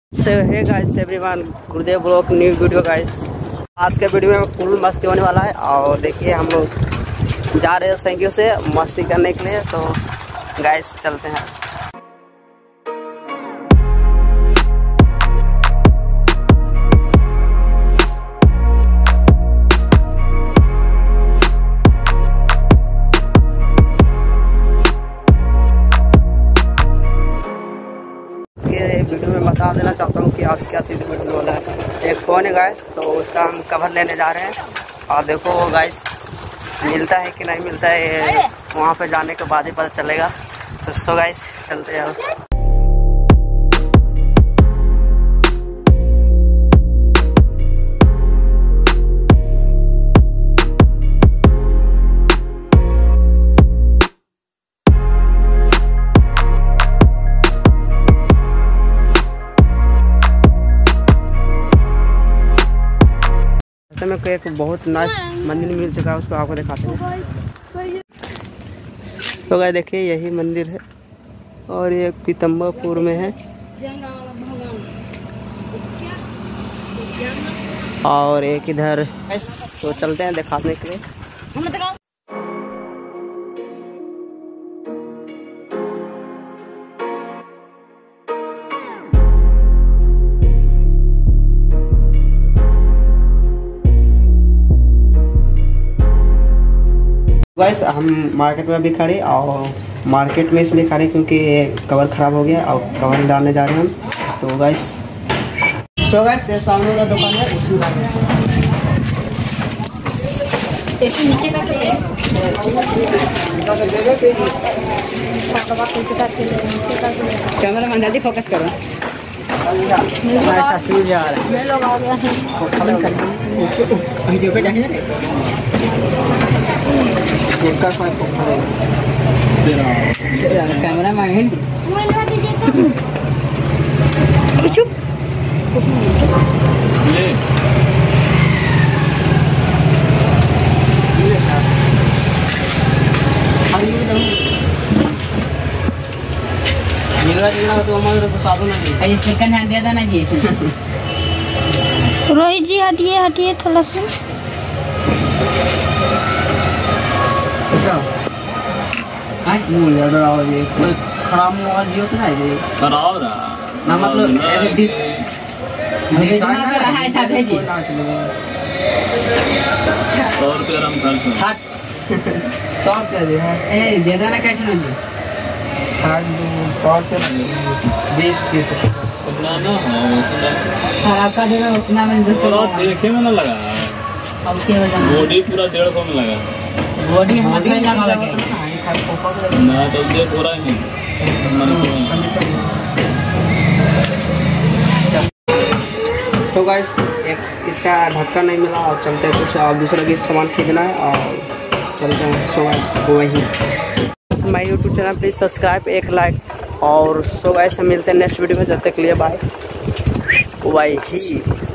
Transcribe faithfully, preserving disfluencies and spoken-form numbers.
सो hey guys everyone, Gurudev blog new video guys. आज के video में फुल मस्ती होने वाला है और देखिए हम लोग जा रहे हैं संगियों से मस्ती करने के लिए। तो गाइस चलते हैं। वीडियो में बता देना चाहता हूँ कि आज क्या चीज़ वीडियो वाला है। एक फ़ोन है गाइस, तो उसका हम कवर लेने जा रहे हैं और देखो गाइस मिलता है कि नहीं मिलता है, वहाँ पे जाने के बाद ही पता चलेगा। तो सो गाइस चलते जाओ। में एक बहुत नाइस मंदिर मिल चुका है, उसको आपको दिखाते हैं। तो गाइस देखिए यही मंदिर है और ये पीतम्बरपुर में है और एक इधर। तो चलते हैं दिखाने के लिए। गाइस हम मार्केट में अभी खड़े और मार्केट में इसलिए खड़े क्योंकि कवर ख़राब हो गया और कवर डालने जा रहे हैं हम। तो गाइस सो गाइस ये सामने का दुकान है, उसमें नीचे का कैमरा मैन जल्दी फोकस करो। मैं लोग आ गया कैमरा मैन चुप। सेकंड हैंड दे देना जी। रोहित जी हटिए हटिए थोड़ा सा। खराब मोबाइल जियो तो नहीं खराब रहा ना, मतलब ऐसे डिश रहा ऐसा भेजिए। सौ रुपया हम खर्च सौ रुपया दे ए दे देना कैसे ना जी। सौ रुपया बीस तीस उतना ना खराब का देना उतना में देखे में ना लगा। अब क्या वजह बॉडी पूरा डेढ़ सौ में लगा। बॉडी हम लगा लगे ना तो दे थोड़ा ही नहीं। सो गाइस एक इसका ढक्कन नहीं मिला और चलते हैं कुछ और दूसरा भी सामान खरीदना है और चलते हैं। सो गाइस वही my YouTube channel please subscribe, एक लाइक और सो गाइस हम मिलते हैं नेक्स्ट वीडियो में। जब तक के लिए बाय। वही